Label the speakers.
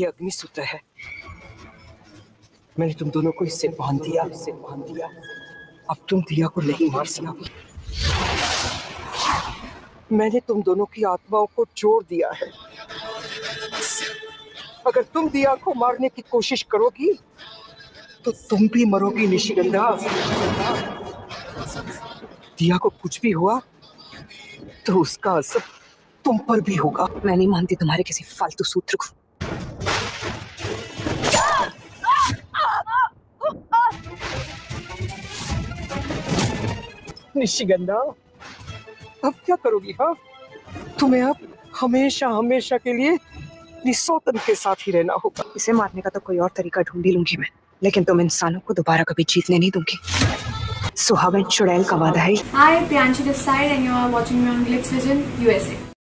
Speaker 1: ये अग्निसूत्र है। मैंने तुम दोनों को इससे बांध दिया, अब तुम दिया को नहीं मार सकोगे। मैंने तुम दोनों की आत्माओं को जोड़ दिया है। अगर तुम दिया को मारने की कोशिश करोगी तो तुम भी मरोगी निशिगंधा। दिया को कुछ भी हुआ तो उसका असर तुम पर भी होगा।
Speaker 2: मैं नहीं मानती तुम्हारे किसी फालतू सूत्र को।
Speaker 1: निशिगंधा, अब क्या करोगी? हाँ, तुम्हें अब हमेशा हमेशा के लिए निसोतन के साथ ही रहना होगा।
Speaker 2: इसे मारने का तो कोई और तरीका ढूंढ ही लूंगी मैं, लेकिन तुम इंसानों को दोबारा कभी जीतने नहीं दूंगी। सुहागन चुड़ैल का वादा है।
Speaker 3: Hi, Priyanshu this side and you are watching me on Glitz Vision USA.